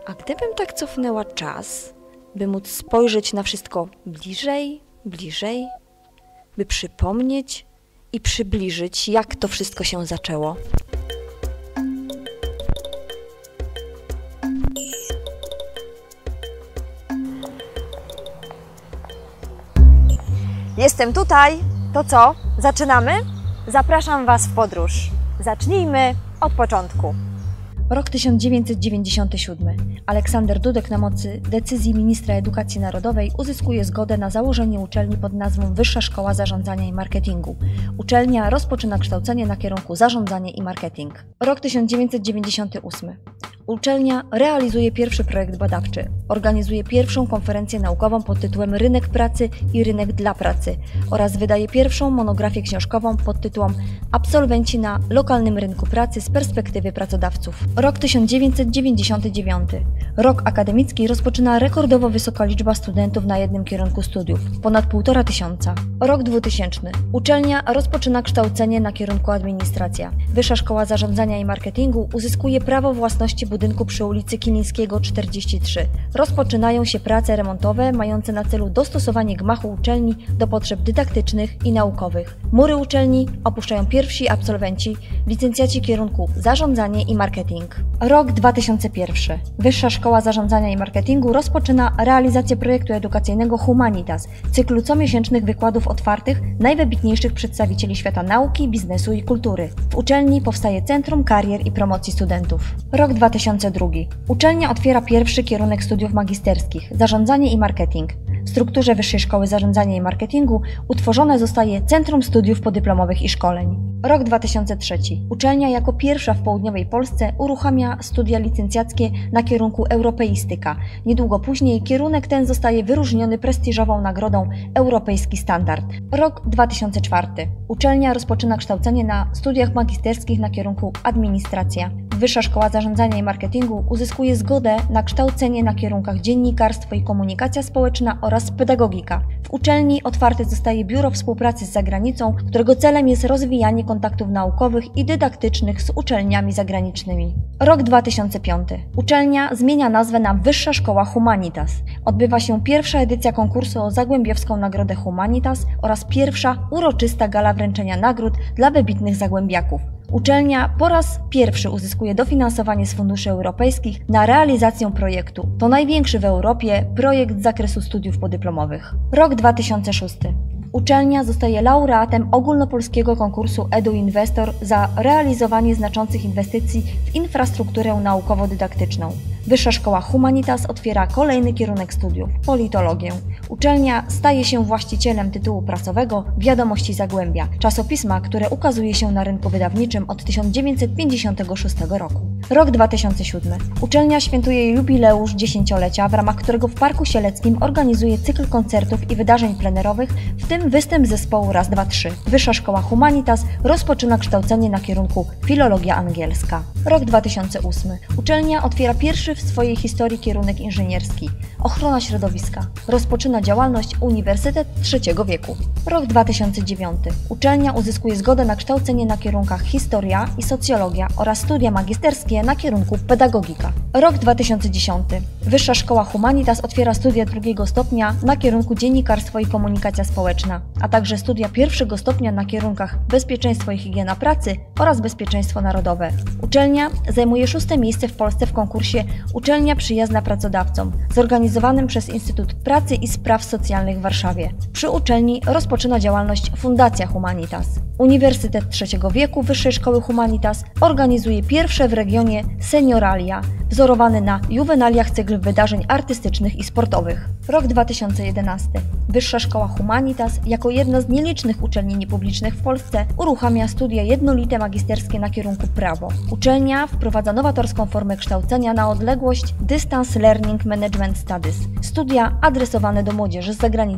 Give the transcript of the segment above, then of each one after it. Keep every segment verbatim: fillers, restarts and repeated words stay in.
A gdybym tak cofnęła czas, by móc spojrzeć na wszystko bliżej, bliżej, by przypomnieć i przybliżyć, jak to wszystko się zaczęło. Jestem tutaj. To co? Zaczynamy? Zapraszam Was w podróż. Zacznijmy od początku. Rok tysiąc dziewięćset dziewięćdziesiąty siódmy. Aleksander Dudek na mocy decyzji ministra edukacji narodowej uzyskuje zgodę na założenie uczelni pod nazwą Wyższa Szkoła Zarządzania i Marketingu. Uczelnia rozpoczyna kształcenie na kierunku zarządzanie i marketing. Rok tysiąc dziewięćset dziewięćdziesiąty ósmy. Uczelnia realizuje pierwszy projekt badawczy, organizuje pierwszą konferencję naukową pod tytułem Rynek pracy i rynek dla pracy oraz wydaje pierwszą monografię książkową pod tytułem Absolwenci na lokalnym rynku pracy z perspektywy pracodawców. Rok tysiąc dziewięćset dziewięćdziesiąty dziewiąty. Rok akademicki rozpoczyna rekordowo wysoka liczba studentów na jednym kierunku studiów, ponad półtora tysiąca. Rok dwutysięczny. Uczelnia rozpoczyna kształcenie na kierunku administracja. Wyższa Szkoła Zarządzania i Marketingu uzyskuje prawo własności budynku przy ulicy Kilińskiego czterdzieści trzy. Rozpoczynają się prace remontowe mające na celu dostosowanie gmachu uczelni do potrzeb dydaktycznych i naukowych. Mury uczelni opuszczają pierwsi absolwenci, licencjaci kierunku zarządzanie i marketing. Rok dwa tysiące pierwszy. Wyższa Szkoła Zarządzania i Marketingu rozpoczyna realizację projektu edukacyjnego Humanitas, cyklu comiesięcznych wykładów otwartych najwybitniejszych przedstawicieli świata nauki, biznesu i kultury. W uczelni powstaje Centrum Karier i Promocji Studentów. Rok dwa tysiące drugi. Uczelnia otwiera pierwszy kierunek studiów magisterskich – zarządzanie i marketing. W strukturze Wyższej Szkoły Zarządzania i Marketingu utworzone zostaje Centrum Studiów Podyplomowych i Szkoleń. Rok dwa tysiące trzeci. Uczelnia jako pierwsza w południowej Polsce uruchamia studia licencjackie na kierunku Europeistyka. Niedługo później kierunek ten zostaje wyróżniony prestiżową nagrodą Europejski Standard. Rok dwa tysiące czwarty. Uczelnia rozpoczyna kształcenie na studiach magisterskich na kierunku Administracja. Wyższa Szkoła Zarządzania i Marketingu uzyskuje zgodę na kształcenie na kierunkach Dziennikarstwo i Komunikacja Społeczna oraz Pedagogika. W uczelni otwarte zostaje Biuro Współpracy z Zagranicą, którego celem jest rozwijanie kontaktów naukowych i dydaktycznych z uczelniami zagranicznymi. Rok dwa tysiące piąty. Uczelnia zmienia nazwę na Wyższa Szkoła Humanitas. Odbywa się pierwsza edycja konkursu o Zagłębiowską Nagrodę Humanitas oraz pierwsza uroczysta gala wręczenia nagród dla wybitnych zagłębiaków. Uczelnia po raz pierwszy uzyskuje dofinansowanie z funduszy europejskich na realizację projektu. To największy w Europie projekt z zakresu studiów podyplomowych. Rok dwa tysiące szósty. Uczelnia zostaje laureatem ogólnopolskiego konkursu EduInvestor za realizowanie znaczących inwestycji w infrastrukturę naukowo-dydaktyczną. Wyższa Szkoła Humanitas otwiera kolejny kierunek studiów – politologię. Uczelnia staje się właścicielem tytułu prasowego Wiadomości Zagłębia, czasopisma, które ukazuje się na rynku wydawniczym od tysiąc dziewięćset pięćdziesiątego szóstego roku. Rok dwa tysiące siódmy. Uczelnia świętuje jubileusz dziesięciolecia, w ramach którego w Parku Sieleckim organizuje cykl koncertów i wydarzeń plenerowych, w tym występ zespołu Raz, dwa, trzy. Wyższa Szkoła Humanitas rozpoczyna kształcenie na kierunku Filologia Angielska. Rok dwa tysiące ósmy. Uczelnia otwiera pierwszy w swojej historii kierunek inżynierski – ochrona środowiska. Rozpoczyna działalność Uniwersytet trzeciego wieku. Rok dwa tysiące dziewiąty. Uczelnia uzyskuje zgodę na kształcenie na kierunkach Historia i Socjologia oraz studia magisterskie na kierunku Pedagogika. Rok dwa tysiące dziesiąty. Wyższa Szkoła Humanitas otwiera studia drugiego stopnia na kierunku Dziennikarstwo i Komunikacja Społeczna, a także studia pierwszego stopnia na kierunkach Bezpieczeństwo i Higiena Pracy oraz Bezpieczeństwo Narodowe. Uczelnia zajmuje szóste miejsce w Polsce w konkursie Uczelnia Przyjazna Pracodawcom, zorganizowanym przez Instytut Pracy i Spraw Socjalnych w Warszawie. Przy uczelni rozpoczyna działalność Fundacja Humanitas. Uniwersytet trzeciego wieku Wyższej Szkoły Humanitas organizuje pierwsze w regionie Senioralia, wzorowany na juwenaliach cykl wydarzeń artystycznych i sportowych. Rok dwa tysiące jedenasty. Wyższa Szkoła Humanitas, jako jedna z nielicznych uczelni niepublicznych w Polsce, uruchamia studia jednolite magisterskie na kierunku prawo. Uczelnia wprowadza nowatorską formę kształcenia na odległość Distance Learning Management Studies, studia adresowane do młodzieży z zagranicy.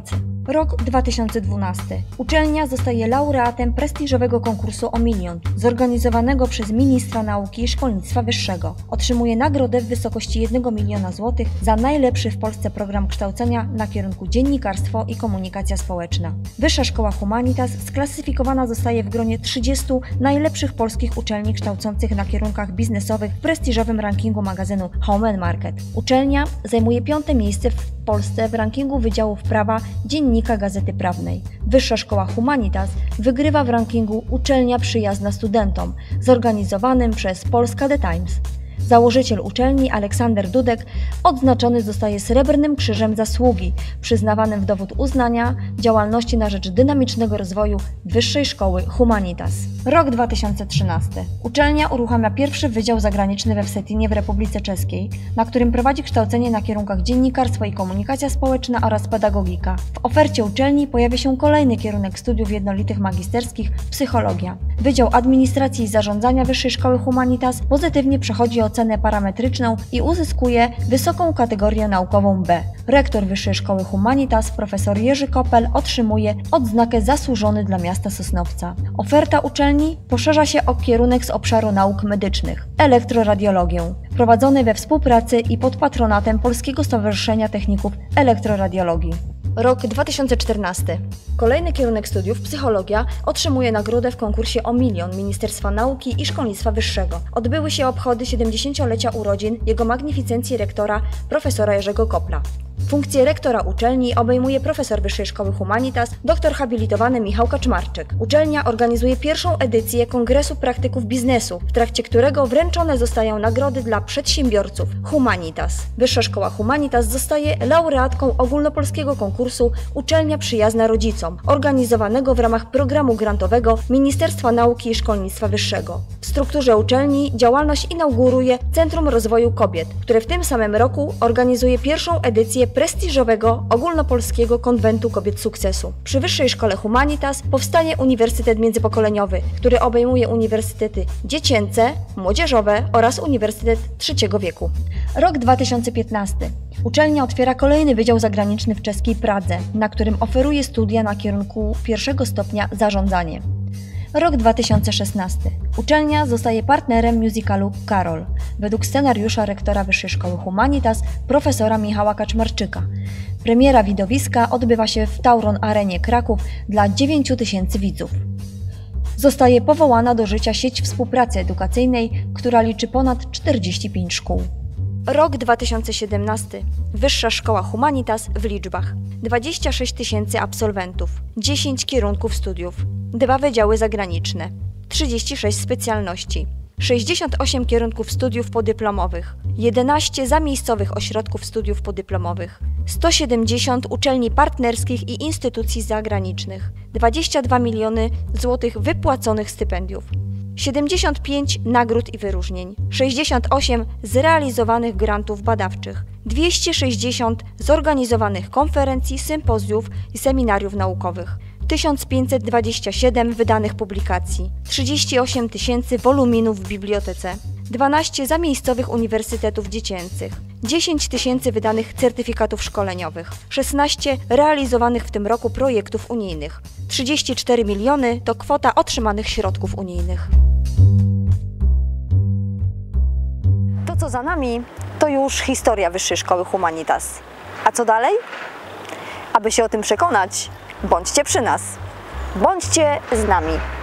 Rok dwa tysiące dwunasty. Uczelnia zostaje laureatem prestiżowego konkursu o milion, zorganizowanego przez ministra nauki i szkolnictwa wyższego. Otrzymuje nagrodę w wysokości jednego miliona złotych za najlepszy w Polsce program kształcenia na kierunku dziennikarstwo i komunikacja społeczna. Wyższa Szkoła Humanitas sklasyfikowana zostaje w gronie trzydziestu najlepszych polskich uczelni kształcących na kierunkach biznesowych w prestiżowym rankingu magazynu Home and Market. Uczelnia zajmuje piąte miejsce w Polsce w rankingu Wydziałów Prawa Dziennika Gazety Prawnej. Wyższa Szkoła Humanitas wygrywa w rankingu Uczelnia Przyjazna Studentom, zorganizowanym przez Polska The Times. Założyciel uczelni Aleksander Dudek odznaczony zostaje Srebrnym Krzyżem Zasługi, przyznawanym w dowód uznania działalności na rzecz dynamicznego rozwoju Wyższej Szkoły Humanitas. Rok dwa tysiące trzynasty. Uczelnia uruchamia pierwszy wydział zagraniczny we Wsetinie w Republice Czeskiej, na którym prowadzi kształcenie na kierunkach dziennikarstwo i komunikacja społeczna oraz pedagogika. W ofercie uczelni pojawia się kolejny kierunek studiów jednolitych magisterskich – psychologia. Wydział Administracji i Zarządzania Wyższej Szkoły Humanitas pozytywnie przechodzi ocenę parametryczną i uzyskuje wysoką kategorię naukową B. Rektor Wyższej Szkoły Humanitas, profesor Jerzy Kopel, otrzymuje odznakę Zasłużony dla miasta Sosnowca. Oferta uczelni poszerza się o kierunek z obszaru nauk medycznych – elektroradiologię, prowadzony we współpracy i pod patronatem Polskiego Stowarzyszenia Techników Elektroradiologii. Rok dwa tysiące czternasty. Kolejny kierunek studiów, psychologia, otrzymuje nagrodę w konkursie o milion Ministerstwa Nauki i Szkolnictwa Wyższego. Odbyły się obchody siedemdziesięciolecia urodzin Jego Magnificencji rektora profesora Jerzego Kopla. Funkcję rektora uczelni obejmuje profesor Wyższej Szkoły Humanitas, doktor habilitowany Michał Kaczmarczyk. Uczelnia organizuje pierwszą edycję Kongresu Praktyków Biznesu, w trakcie którego wręczone zostają nagrody dla przedsiębiorców Humanitas. Wyższa Szkoła Humanitas zostaje laureatką ogólnopolskiego konkursu Uczelnia Przyjazna Rodzicom, organizowanego w ramach programu grantowego Ministerstwa Nauki i Szkolnictwa Wyższego. W strukturze uczelni działalność inauguruje Centrum Rozwoju Kobiet, które w tym samym roku organizuje pierwszą edycję prestiżowego ogólnopolskiego konwentu kobiet sukcesu. Przy Wyższej Szkole Humanitas powstanie Uniwersytet Międzypokoleniowy, który obejmuje uniwersytety dziecięce, młodzieżowe oraz Uniwersytet Trzeciego Wieku. Rok dwa tysiące piętnasty. Uczelnia otwiera kolejny wydział zagraniczny w czeskiej Pradze, na którym oferuje studia na kierunku pierwszego stopnia zarządzanie. Rok dwa tysiące szesnasty. Uczelnia zostaje partnerem musicalu Karol, według scenariusza rektora Wyższej Szkoły Humanitas, profesora Michała Kaczmarczyka. Premiera widowiska odbywa się w Tauron Arenie Kraków dla dziewięciu tysięcy widzów. Zostaje powołana do życia sieć współpracy edukacyjnej, która liczy ponad czterdzieści pięć szkół. Rok dwa tysiące siedemnasty. Wyższa Szkoła Humanitas w liczbach. dwadzieścia sześć tysięcy absolwentów, dziesięć kierunków studiów, dwa wydziały zagraniczne, trzydzieści sześć specjalności, sześćdziesiąt osiem kierunków studiów podyplomowych, jedenaście zamiejscowych ośrodków studiów podyplomowych, sto siedemdziesiąt uczelni partnerskich i instytucji zagranicznych, dwadzieścia dwa miliony złotych wypłaconych stypendiów, siedemdziesiąt pięć nagród i wyróżnień, sześćdziesiąt osiem zrealizowanych grantów badawczych, dwieście sześćdziesiąt zorganizowanych konferencji, sympozjów i seminariów naukowych, tysiąc pięćset dwadzieścia siedem wydanych publikacji, trzydzieści osiem tysięcy woluminów w bibliotece, dwanaście zamiejscowych uniwersytetów dziecięcych, dziesięć tysięcy wydanych certyfikatów szkoleniowych, szesnaście realizowanych w tym roku projektów unijnych, trzydzieści cztery miliony to kwota otrzymanych środków unijnych. To, co za nami, to już historia Wyższej Szkoły Humanitas. A co dalej? Aby się o tym przekonać, bądźcie przy nas. Bądźcie z nami.